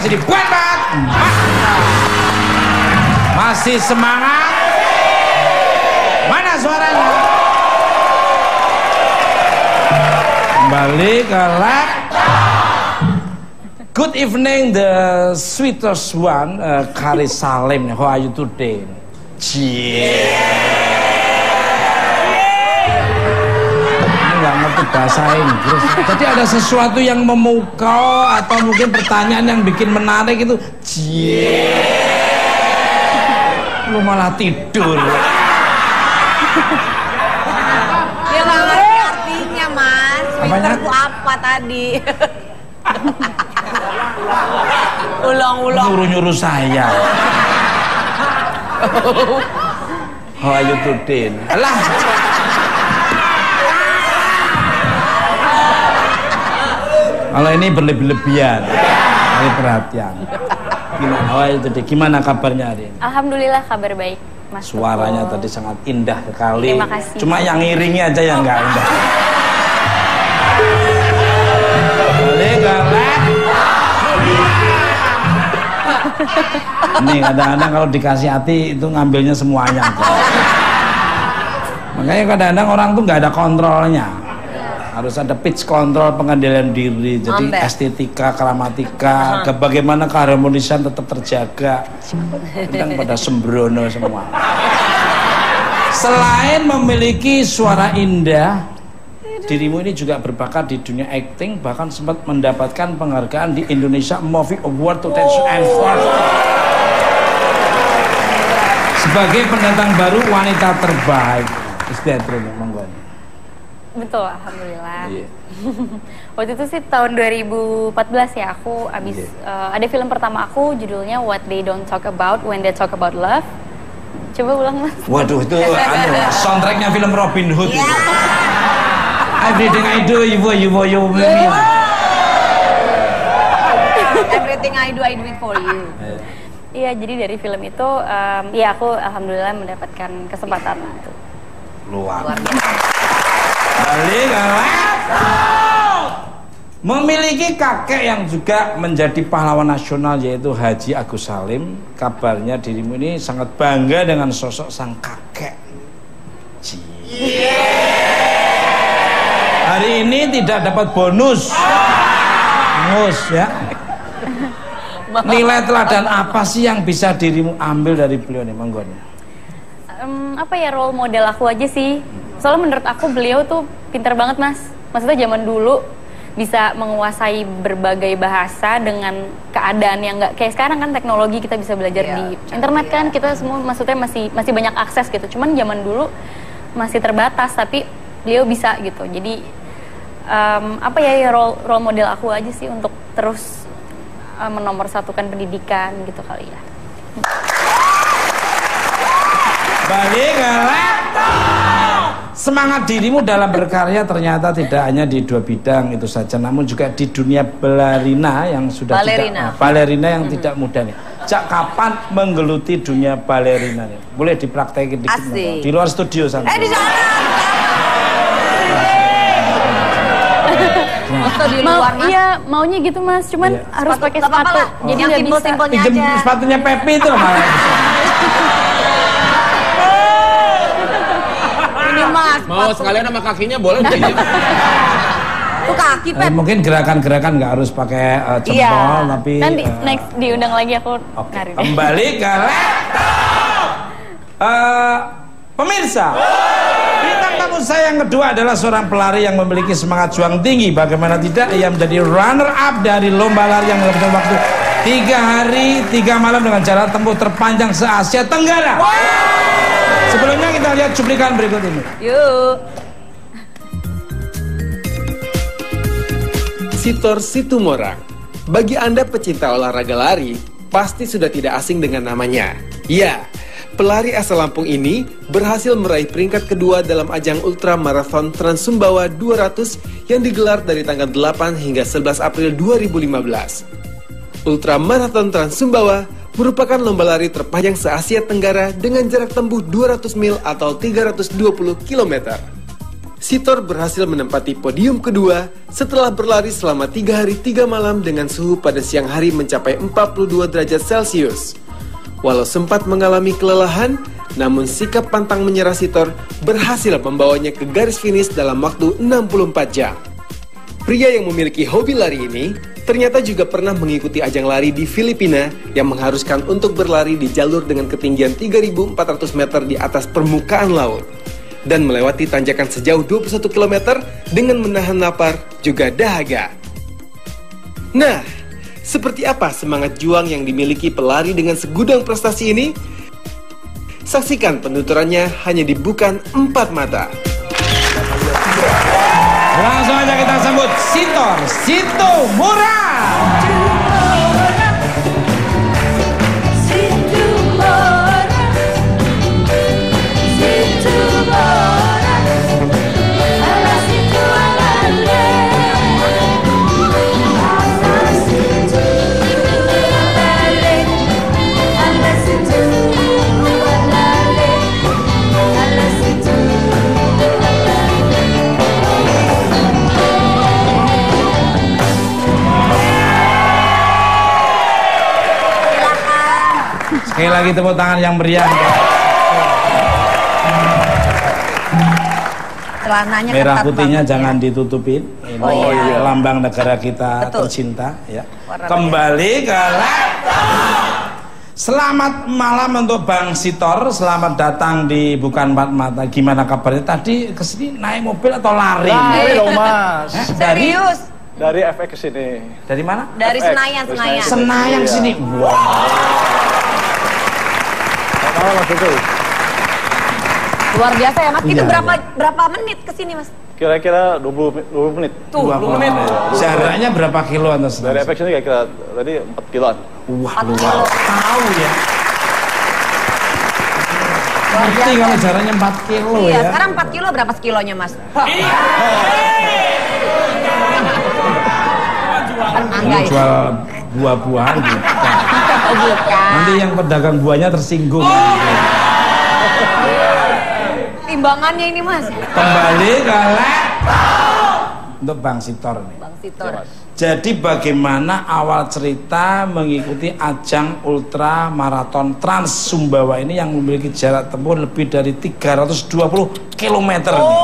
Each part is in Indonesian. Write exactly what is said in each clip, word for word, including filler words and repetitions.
sini. Buat banget. Masih semangat? Mana suaranya? Kembali ke lab. Good evening, the sweetest one, uh, Kari Salim. How are you today? Cie. Ini nggak ngerti bahasa Inggris. Jadi ada sesuatu yang memukau atau mungkin pertanyaan yang bikin menarik itu. Cie. Lu malah tidur. Dia nggak ngerti artinya, Mas. Apanya? Itu apa tadi? Ulang-ulang. Nyuruh-nyuruh saya. How are you today? Alah. Kalau ini berlebih-lebihan, ini perhatian. Gimana, how are you today? Gimana kabarnya hari ini? Alhamdulillah kabar baik, Mas. Suaranya Tutul. tadi sangat indah sekali. Terima kasih. Cuma yang ngiringi aja yang nggak indah. Boleh galak. Ini kadang-kadang kalau dikasih hati itu ngambilnya semuanya. Makanya kadang-kadang orang tuh nggak ada kontrolnya. Harus ada pitch control, pengendalian diri. Jadi Ambek. estetika, gramatika, ke bagaimana keharmonisan tetap terjaga. Kadang pada sembrono semua. Selain memiliki suara indah, dirimu ini juga berbakat di dunia acting, bahkan sempat mendapatkan penghargaan di Indonesia Movie Award dua ribu empat sebagai pendatang baru wanita terbaik. Istiadat monggo. Betul, alhamdulillah. Iya. Waktu itu sih tahun dua ribu empat belas ya, aku abis Iya. uh, ada film pertama aku judulnya What They Don't Talk About When They Talk About Love. Coba ulang, Mas. Waduh, itu anu, soundtracknya film Robin Hood itu. Everything I do, you you you you me. Everything I do, I do it for you. Iya, jadi dari film itu, um, ya aku alhamdulillah mendapatkan kesempatan itu. Luar biasa. Balik ke laptop. Memiliki kakek yang juga menjadi pahlawan nasional yaitu Haji Agus Salim. Kabarnya dirimu ini sangat bangga dengan sosok sang kakek. Cie. Hari ini tidak dapat bonus. Bonus ya. Nilai teladan apa sih yang bisa dirimu ambil dari beliau nih, monggo nih? Um, apa ya, role model aku aja sih. Soalnya menurut aku beliau tuh pinter banget, Mas. Maksudnya zaman dulu bisa menguasai berbagai bahasa dengan keadaan yang nggak kayak sekarang kan, teknologi kita bisa belajar Iya, di internet kan, kita semua maksudnya masih masih banyak akses gitu. Cuman zaman dulu masih terbatas, tapi beliau bisa gitu. Jadi um, apa ya, ya role, role model aku aja sih untuk terus uh, menomorsatukan pendidikan gitu kali ya. Balik ke laptop. Semangat dirimu dalam berkarya ternyata tidak hanya di dua bidang itu saja, namun juga di dunia balerina yang sudah Balerina. tidak balerina yang hmm. tidak mudah nih. Sejak kapan menggeluti dunia balerina nih? Boleh dipraktekin dikit Asik. di luar studio sana. Eh, di sana. Atau di Mau, luar, Mas. iya, maunya gitu, Mas. Cuman Iya. harus Sepatu- pakai nggak apa-apa sepatu. lah. Jadi Yang nggak bisa. simpel-simpelnya Pinjem aja. sepatunya Pepi itu loh malah. Ini, Mas. Mau sekalian sama kakinya boleh jadi. Tuh kaki, Eh, Pep. mungkin gerakan-gerakan nggak harus pakai uh, jempol, Iya. tapi Nanti uh, next diundang lagi aku Oke, nari deh. kembali ke laptop. Uh, pemirsa, bintang tamu saya yang kedua adalah seorang pelari yang memiliki semangat juang tinggi. Bagaimana tidak, ia menjadi runner up dari lomba lari yang dalam waktu tiga hari tiga malam dengan jarak tempuh terpanjang se Asia Tenggara. Sebelumnya kita lihat cuplikan berikut ini. Yuk. Sitor Situmorang. Bagi Anda pecinta olahraga lari, pasti sudah tidak asing dengan namanya. Ya, pelari asal Lampung ini berhasil meraih peringkat kedua dalam ajang Ultra Marathon Trans Sumbawa dua ratus yang digelar dari tanggal delapan hingga sebelas April dua ribu lima belas. Ultra Marathon Trans Sumbawa merupakan lomba lari terpanjang se-Asia Tenggara dengan jarak tempuh dua ratus mil atau tiga ratus dua puluh kilometer. Sitor berhasil menempati podium kedua setelah berlari selama tiga hari tiga malam dengan suhu pada siang hari mencapai empat puluh dua derajat Celcius. Walau sempat mengalami kelelahan, namun sikap pantang menyerah Sitor berhasil membawanya ke garis finish dalam waktu enam puluh empat jam. Pria yang memiliki hobi lari ini ternyata juga pernah mengikuti ajang lari di Filipina yang mengharuskan untuk berlari di jalur dengan ketinggian tiga ribu empat ratus meter di atas permukaan laut dan melewati tanjakan sejauh dua puluh satu kilometer dengan menahan lapar juga dahaga. Nah, seperti apa semangat juang yang dimiliki pelari dengan segudang prestasi ini? Saksikan penuturannya hanya di Bukan Empat Mata. Langsung aja kita sambut Sitor Situmorang. Sekali lagi tepuk tangan yang meriah. Celananya Merah ketat putihnya banget, jangan ya. ditutupin. Ini Oh, iya. lambang negara kita Betul. tercinta. Ya. Warna Kembali ke laptop. Selamat malam untuk Bang Sitor. Selamat datang di Bukan Empat Mata. Gimana kabarnya? Tadi kesini naik mobil atau lari? Lari dong mas. Eh, dari Serius? Dari F X ke sini. dari mana? Dari F X. Senayan, Senayan. Senayan Iya. sini. Wow. Selamat malam mas Betul. Luar biasa ya mas. Itu Iya, berapa iya. berapa menit ke sini mas? Kira-kira dua puluh, dua puluh menit. Tuh, Dua dua menit. Jaraknya berapa kilo atas? Dari F X ini kira-kira tadi empat kiloan. Wah, Empat luar. kilo. Tahu ya. Luar Ngerti biasa. kalau jaraknya empat kilo Iya, ya. sekarang empat kilo berapa sekilonya mas? Enggak ya? Jual buah-buahan gitu. Bukan. Nanti yang pedagang buahnya tersinggung. Timbangannya ini mas. Kembali ke laptop untuk Bang Sitor nih. Bang Sitor. Jadi bagaimana awal cerita mengikuti ajang ultra maraton Trans Sumbawa ini yang memiliki jarak tempuh lebih dari tiga ratus dua puluh kilometer nih.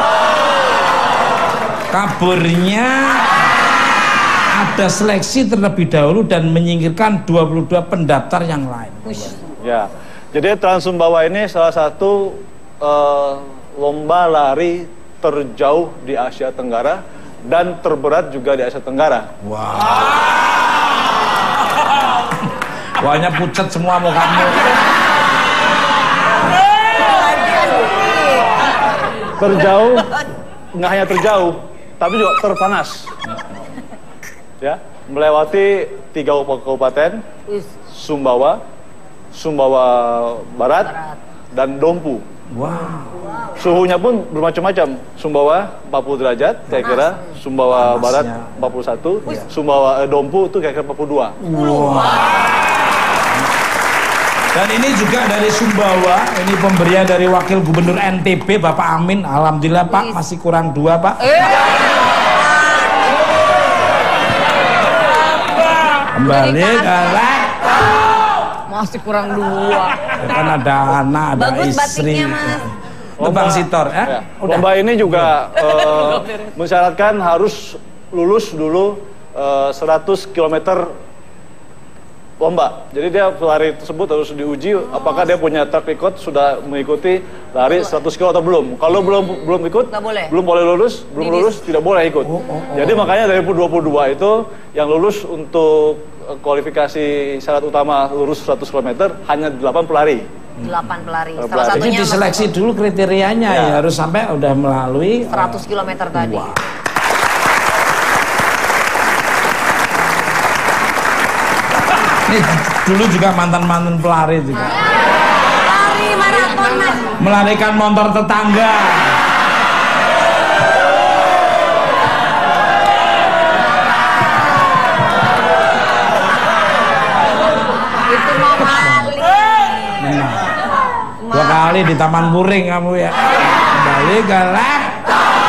Kabarnya ada seleksi terlebih dahulu dan menyingkirkan dua puluh dua pendaftar yang lain. Ya. Jadi Trans Sumbawa ini salah satu eh, lomba lari terjauh di Asia Tenggara dan terberat juga di Asia Tenggara. Wow. Wahnya pucat semua mau kamu. Terjauh, nggak hanya terjauh, tapi juga terpanas. Ya, melewati tiga kabupaten, Sumbawa, Sumbawa Barat, dan Dompu. Wow. Suhunya pun bermacam-macam. Sumbawa empat puluh derajat, kira-kira. Sumbawa Panasnya. Barat empat puluh satu, Sumbawa eh, Dompu itu kira-kira empat puluh dua. Dan ini juga dari Sumbawa, ini pemberian dari Wakil Gubernur N T B Bapak Amin. Alhamdulillah Pak, masih kurang dua Pak. Kembali ke laptop. Masih kurang dua. Ya kan ada anak, ada Bagus istri. batiknya mas. Itu Bang Sitor, ya? Ya. Udah. Lomba ini juga eh, mensyaratkan harus lulus dulu eh, seratus kilometer lomba. Jadi dia pelari tersebut harus diuji apakah dia punya track record sudah mengikuti lari seratus kilo atau belum. Kalau belum belum ikut, Nggak boleh. belum boleh lulus, belum Didis. lulus tidak boleh ikut. Jadi makanya dari dua puluh dua itu yang lulus untuk eh, kualifikasi syarat utama lulus seratus kilometer hanya delapan pelari. Delapan pelari. Pelari. Salah Jadi satunya diseleksi dulu kriterianya Ya. ya, harus sampai udah melalui eh, seratus kilometer tadi. Wah. Ini dulu juga mantan-mantan pelari juga. Lari maraton mas. Melarikan motor tetangga. Itu mau maling. Nah, dua kali di Taman Puring kamu ya. Kembali ke laptop.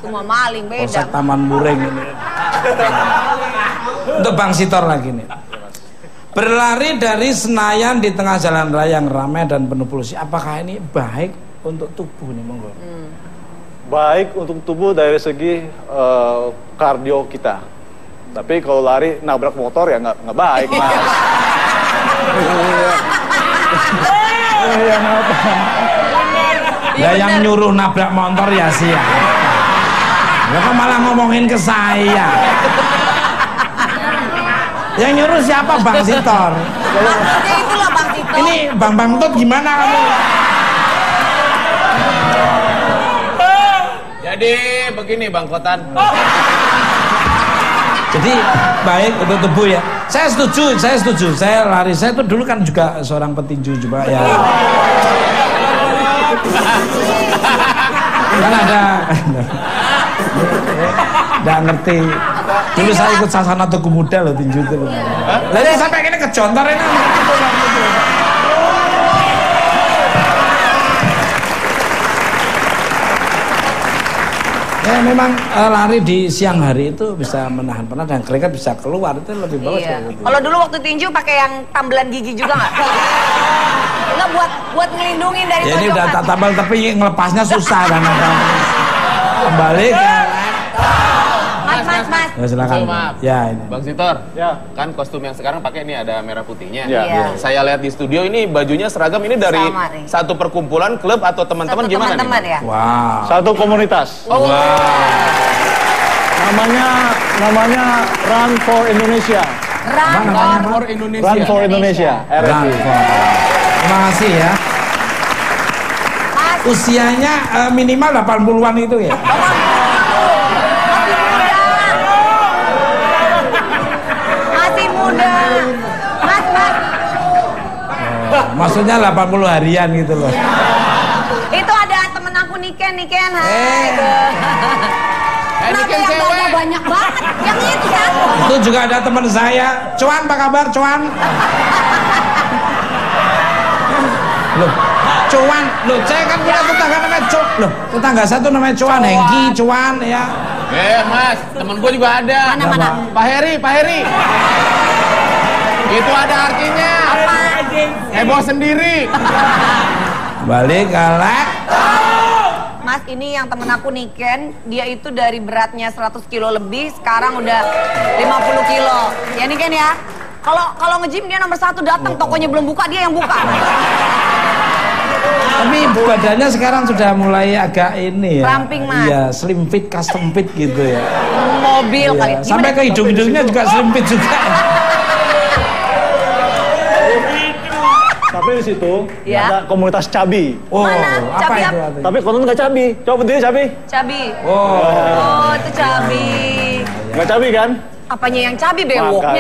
Itu mah maling beda. Polsek Taman Muring ini. Untuk Bang Sitor lagi nih. Berlari dari Senayan di tengah jalan raya yang ramai dan penuh polusi, apakah ini baik untuk tubuh nih, monggo? Hmm. Baik untuk tubuh dari segi uh, kardio kita. Tapi kalau lari nabrak motor ya nggak nggak baik, Mas. Ya yang nyuruh nabrak motor ya sih ya. Ya kok malah ngomongin ke saya. Yang nyuruh siapa? Bang Sitor. Maksudnya itulah Bang Sitor. Ini Bang Bang Tut gimana kamu? Jadi begini Bang Kotan. Jadi baik untuk tubuh ya. Saya setuju, saya setuju. Saya lari, saya tuh dulu kan juga seorang petinju juga ya. Kan ada. Nggak ngerti. Dulu saya ikut Sasana Tugu Muda loh tinju itu loh. Lalu sampai ini kejontor ini. Ya memang uh, lari di siang hari itu bisa menahan penat dan keringat bisa keluar, itu lebih bagus. Iya. Gitu. Kalau dulu waktu tinju pakai yang tambelan gigi juga nggak? Enggak buat buat ngelindungin dari Ya ini udah tak tonjokan. tambal tapi ngelepasnya susah kan. Kembali ke Mas, mas, mas. ya, silakan. So, maaf. Ya ini. Bang Sitor, Ya. kan kostum yang sekarang pakai ini ada merah putihnya. Ya. Iya. Saya lihat di studio ini bajunya seragam ini dari Sama nih. satu perkumpulan klub atau teman-teman Satu gimana teman-teman nih? ya. Wow. Satu komunitas. Oh, Namanya namanya Run for Indonesia. Run namanya, for For Indonesia. Run for Indonesia. R F I. Run for. Terima kasih ya. Mas. Usianya eh, minimal delapan puluhan itu ya. Masih muda. Mas, mas. Maksudnya delapan puluh harian gitu loh. Itu ada temen aku Niken, Niken. Hai. Eh. Eh, ini Kenapa kan yang cewek. bawa banyak banget? Yang itu kan? Itu juga ada teman saya. Cuan, apa kabar Cuan? Loh, Cuan. Loh, saya kan punya tetangga namanya Cuan. Loh, tetangga saya tuh namanya Cuan. Hengki, Cuan ya. Eh Mas, temen gue juga ada. Mana, mana? Pak Heri, Pak Heri. Itu ada artinya. Heboh sendiri. Balik ke laptop. Mas, ini yang temen aku Niken, dia itu dari beratnya seratus kilo lebih, sekarang udah lima puluh kilo. Ya Niken ya. Kalau kalau nge-gym dia nomor satu, datang tokonya belum buka, dia yang buka. Tapi badannya sekarang sudah mulai agak ini ya. Ramping, Mas. Iya, slim fit, custom fit gitu ya. Mobil Iya. kali. Sampai ke hidung-hidungnya juga slim fit juga. Tapi di situ Ya. ada komunitas cabi. Oh, Mana? apa Cabi itu apa? artinya? Tapi konon nggak cabi. Coba berdiri cabi. Cabi. Oh, Oh, itu cabi. Nggak cabi kan? Apanya yang cabi bewoknya?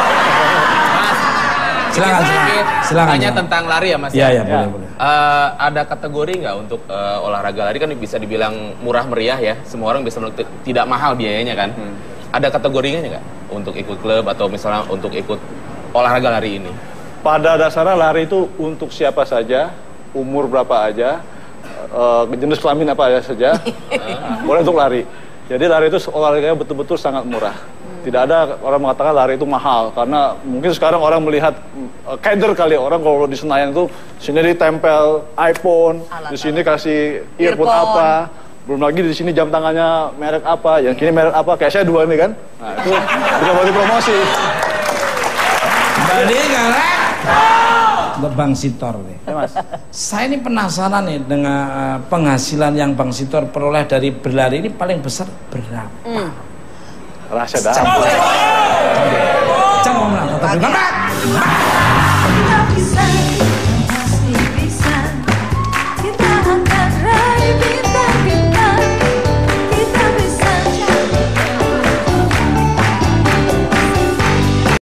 silakan, silakan. Silakan. Tanya silakan. tentang lari ya Mas. Iya, iya, Ya. boleh, boleh. Eh, ada kategori nggak untuk eh, olahraga lari kan bisa dibilang murah meriah ya, semua orang bisa melakukan, tidak mahal biayanya kan. Ada kategorinya nggak untuk ikut klub atau misalnya untuk ikut olahraga lari ini? Pada dasarnya lari itu untuk siapa saja, umur berapa aja, eh, jenis kelamin apa aja saja, boleh untuk lari. Jadi lari itu olahraganya betul-betul sangat murah. Tidak ada orang mengatakan lari itu mahal, karena mungkin sekarang orang melihat uh, keder kali orang kalau di Senayan itu sini ditempel iPhone, di sini kasih earphone Earphone. apa, belum lagi di sini jam tangannya merek apa, yang kini merek apa, kayak saya dua ini kan, nah itu bisa buat promosi. Balik ke laptop. Untuk Bang Sitor nih. Ya, Mas. Saya ini penasaran nih dengan uh, penghasilan yang Bang Sitor peroleh dari berlari ini paling besar berapa? Rahasia dalam. Jangan ngomong, tapi